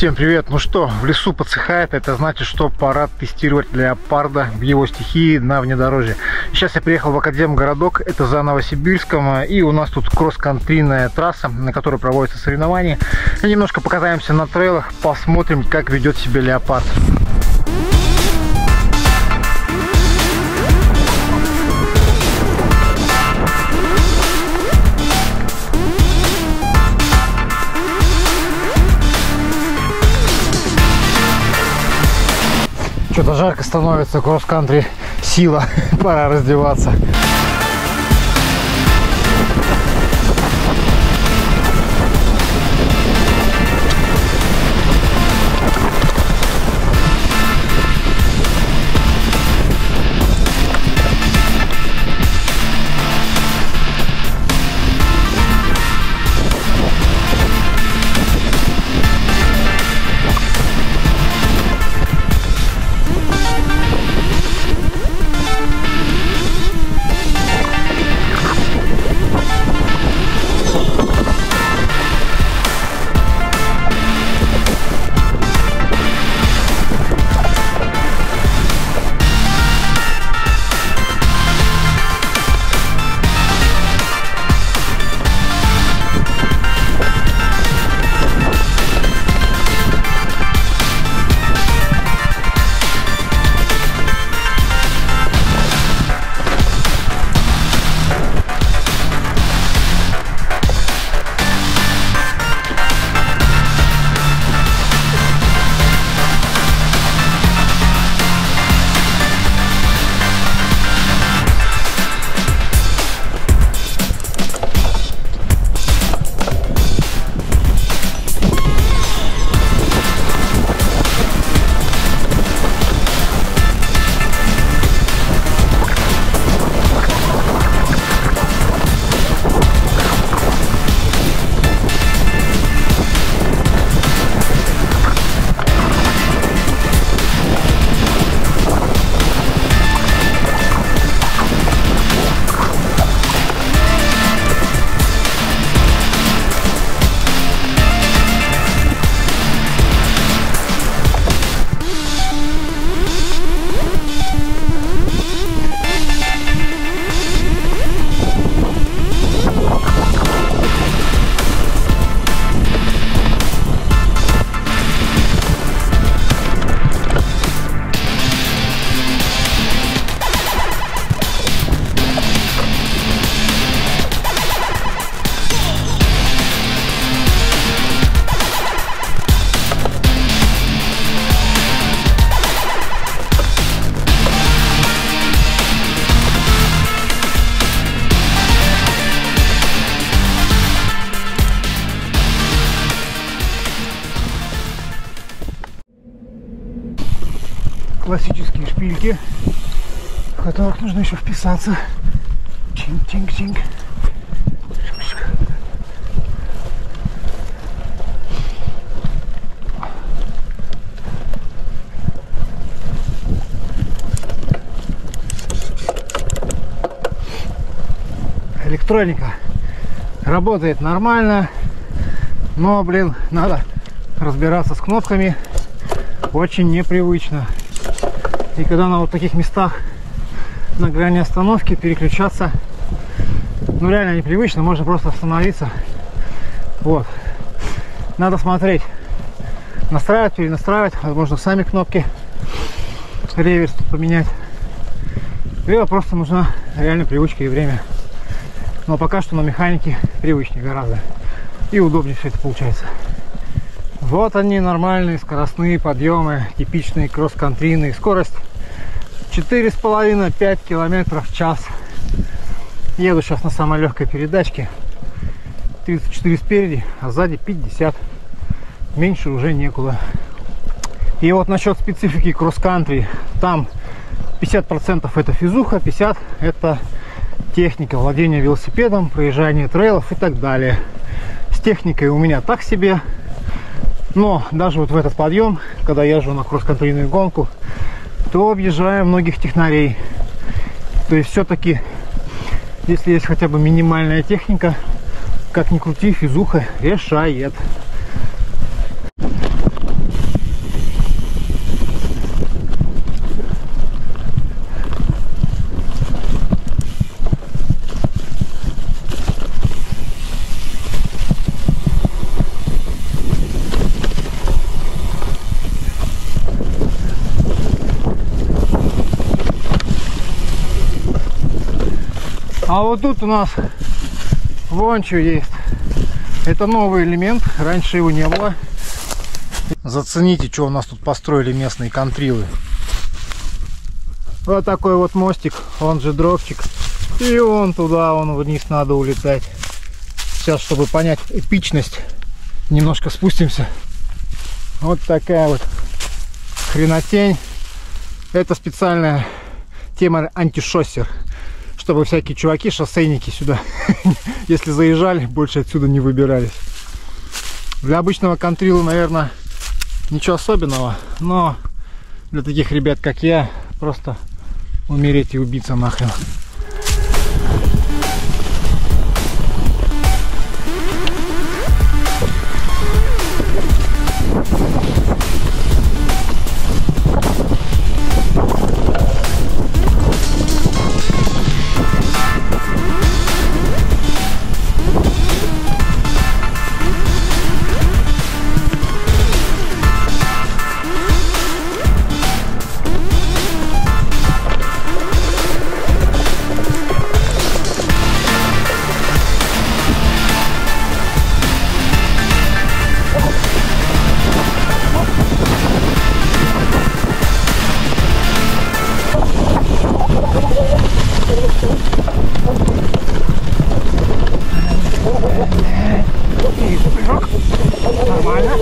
Всем привет! Ну что, в лесу подсыхает, это значит, что пора тестировать леопарда в его стихии на внедорожье. Сейчас я приехал в Академгородок, это за Новосибирском, и у нас тут кросс-контрийная трасса, на которой проводятся соревнования. И немножко покатаемся на трейлах, посмотрим, как ведет себя леопард. Что-то жарко становится, кросс-кантри сила, пора раздеваться. Классические шпильки, в которых нужно еще вписаться. Чинг-чинг-чинг. Электроника работает нормально, но, блин, надо разбираться с кнопками, очень непривычно. И когда на вот таких местах на грани остановки переключаться, ну реально непривычно, можно просто остановиться. Вот, надо смотреть, настраивать, перенастраивать, возможно сами кнопки, реверс тут поменять. Либо просто нужна реально привычка и время. Но пока что на механике привычнее гораздо и удобнее все это получается. Вот они, нормальные скоростные подъемы, типичные кросс-контрийные. Скорость 4,5-5 километров в час. Еду сейчас на самой легкой передачке. 34 спереди, а сзади 50. Меньше уже некуда. И вот насчет специфики кросс-кантри. Там 50% это физуха, 50% это техника, владение велосипедом, проезжание трейлов и так далее. С техникой у меня так себе. Но даже вот в этот подъем, когда я езжу на кросс-контрийную гонку, то объезжаю многих технарей. То есть все-таки, если есть хотя бы минимальная техника, как ни крути, физуха решает. А вот тут у нас вон что есть. Это новый элемент, раньше его не было. Зацените, что у нас тут построили местные контрилы. Вот такой вот мостик, он же дропчик. И вон туда, вон вниз надо улетать. Сейчас, чтобы понять эпичность, немножко спустимся. Вот такая вот хренотень. Это специальная тема антишоссер, чтобы всякие чуваки, шоссейники сюда, если заезжали, больше отсюда не выбирались. Для обычного контрила, наверное, ничего особенного, но для таких ребят, как я, просто умереть и убиться нахрен. Нормально.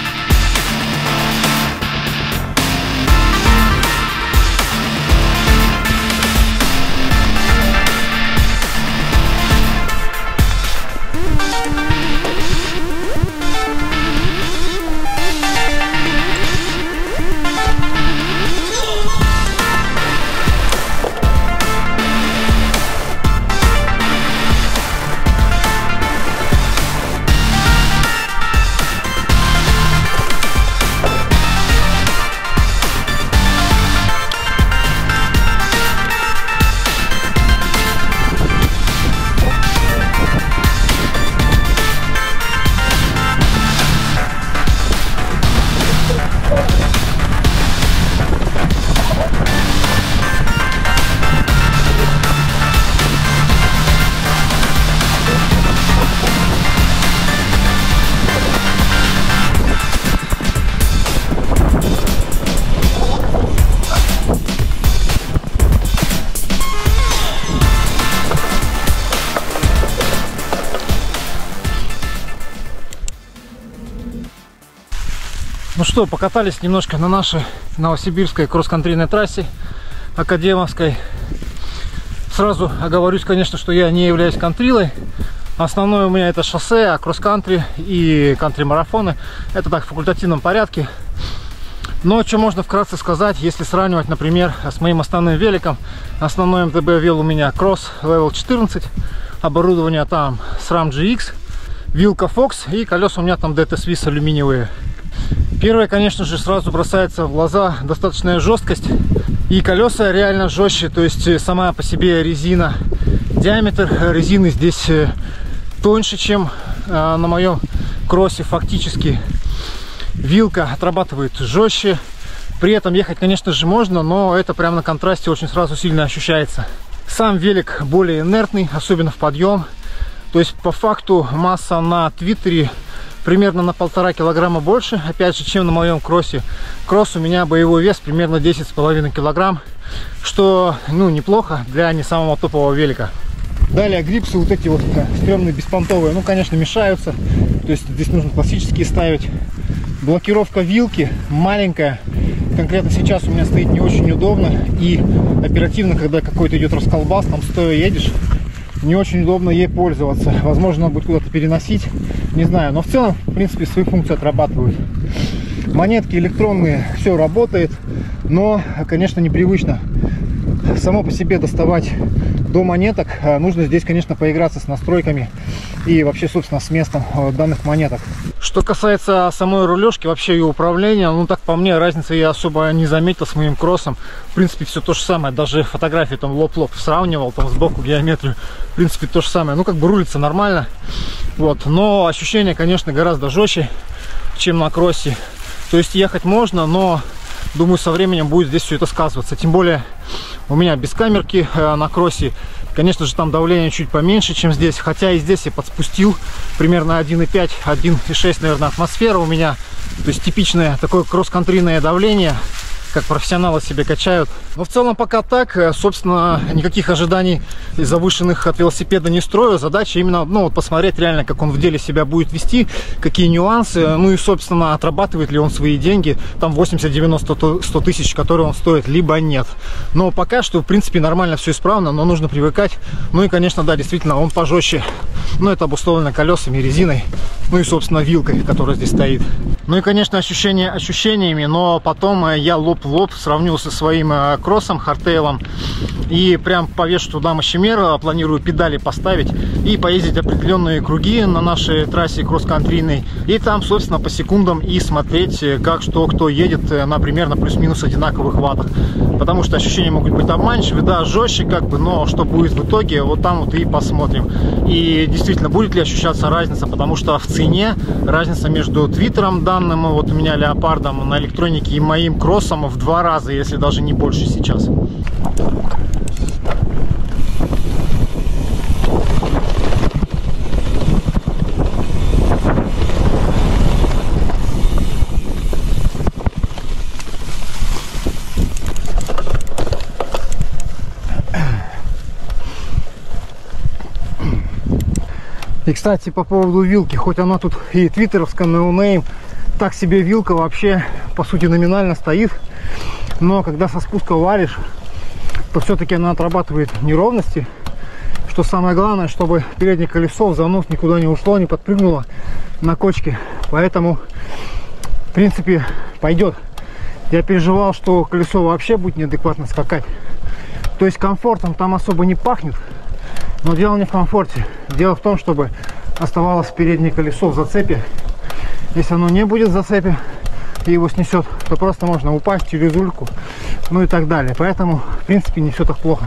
Ну что, покатались немножко на нашей новосибирской кросс-контрийной трассе академовской. Сразу оговорюсь, конечно, что я не являюсь контрилой. Основное у меня это шоссе, а кросс-кантри и кантри-марафоны это так в факультативном порядке. Но что можно вкратце сказать, если сравнивать, например, с моим основным великом. Основной МТБ вел у меня Cross Level 14, оборудование там SRAM GX, вилка Fox и колеса у меня там DT Swiss алюминиевые. Первое, конечно же, сразу бросается в глаза достаточная жесткость, и колеса реально жестче, то есть сама по себе резина, диаметр резины здесь тоньше, чем на моем кроссе фактически. Вилка отрабатывает жестче, при этом ехать, конечно же, можно, но это прямо на контрасте очень сразу сильно ощущается. Сам велик более инертный, особенно в подъем, то есть по факту масса на твиттере примерно на 1,5 килограмма больше, опять же, чем на моем кроссе. Кросс у меня боевой вес примерно 10,5 килограмм, что, ну, неплохо для не самого топового велика. Далее грипсы вот эти вот стрёмные беспонтовые, ну, конечно, мешаются, то есть здесь нужно классические ставить. Блокировка вилки маленькая, конкретно сейчас у меня стоит не очень удобно, и оперативно, когда какой-то идет расколбас, там стоя едешь, не очень удобно ей пользоваться. Возможно, надо будет куда-то переносить, не знаю. Но в целом, в принципе, свои функции отрабатывают. Монетки электронные, все работает, но, конечно, непривычно само по себе доставать до монеток. Нужно здесь, конечно, поиграться с настройками и вообще, собственно, с местом данных монеток. Что касается самой рулежки, вообще ее управления, ну, так по мне, разницы я особо не заметил с моим кроссом. В принципе, все то же самое. Даже фотографии там лоб-лоб сравнивал, там сбоку геометрию. В принципе, то же самое. Ну, как бы рулится нормально. Вот. Но ощущения, конечно, гораздо жестче, чем на кроссе. То есть ехать можно, но думаю, со временем будет здесь все это сказываться. Тем более У меня без камерки на кроссе. Конечно же, там давление чуть поменьше, чем здесь. Хотя и здесь я подспустил примерно 1,5, 1,6, наверное, атмосфера у меня. То есть типичное такое кросс-контрийное давление, как профессионалы себе качают. Но в целом пока так. Собственно, никаких ожиданий завышенных от велосипеда не строю. Задача именно, ну, вот посмотреть реально, как он в деле себя будет вести, какие нюансы. Ну и, собственно, отрабатывает ли он свои деньги, там 80, 90, 100 тысяч, которые он стоит, либо нет. Но пока что, в принципе, нормально все исправно, но нужно привыкать. Ну и, конечно, да, действительно, он пожестче. Но это обусловлено колесами, резиной, ну и, собственно, вилкой, которая здесь стоит. Ну и, конечно, ощущениями, но потом я лоб в лоб сравнил со своим кроссом, хардтейлом, и прям повешу туда мощемер, планирую педали поставить и поездить определенные круги на нашей трассе кросс-контрийной, и там, собственно, по секундам и смотреть, как что кто едет, например, на плюс-минус одинаковых ваттах, потому что ощущения могут быть обманчивые, да, жестче как бы, но что будет в итоге, вот там вот и посмотрим. И действительно, будет ли ощущаться разница, потому что в цене разница между твиттером данным, вот у меня леопардом на электронике, и моим кроссом в 2 раза, если даже не больше сейчас. И, кстати, по поводу вилки, хоть она тут и твиттеровская, no name, так себе вилка вообще, по сути, номинально стоит. Но когда со спуска валишь, то все-таки она отрабатывает неровности. Что самое главное, чтобы переднее колесо в занос никуда не ушло, не подпрыгнуло на кочке. Поэтому, в принципе, пойдет. Я переживал, что колесо вообще будет неадекватно скакать. То есть комфортом там особо не пахнет. Но дело не в комфорте. Дело в том, чтобы оставалось переднее колесо в зацепе. Если оно не будет в зацепе и его снесет, то просто можно упасть через рульку, ну и так далее. Поэтому, в принципе, не все так плохо.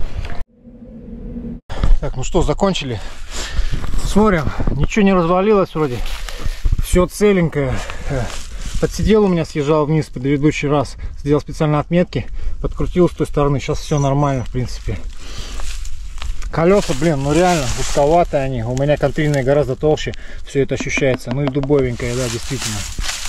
Так, ну что, закончили. Смотрим, ничего не развалилось вроде. Все целенькое. Подсидел у меня, съезжал вниз в предыдущий раз. Сделал специально отметки. Подкрутил с той стороны. Сейчас все нормально, в принципе. Колеса, блин, ну реально узковатые они. У меня контрийные гораздо толще. Все это ощущается. Ну и дубовенькое, да, действительно.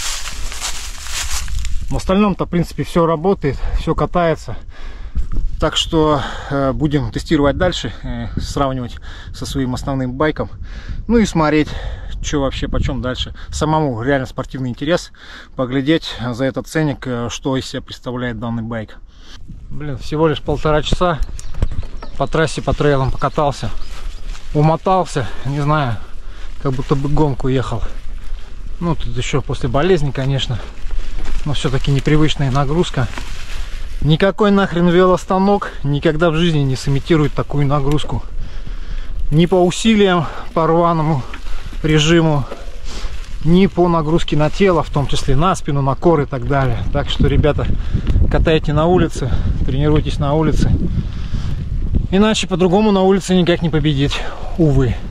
В остальном-то, в принципе, все работает, все катается. Так что будем тестировать дальше, сравнивать со своим основным байком. Ну и смотреть, что вообще, почем дальше. Самому реально спортивный интерес. Поглядеть за этот ценник, что из себя представляет данный байк. Блин, всего лишь 1,5 часа по трассе, по трейлам покатался. Умотался, не знаю, как будто бы гонку ехал. Ну, тут еще после болезни, конечно. Но все-таки непривычная нагрузка. Никакой нахрен велостанок никогда в жизни не сымитирует такую нагрузку. Ни по усилиям, по рваному режиму, ни по нагрузке на тело, в том числе на спину, на кор и так далее. Так что, ребята, катайте на улице, тренируйтесь на улице. Иначе по-другому на улице никак не победить, увы.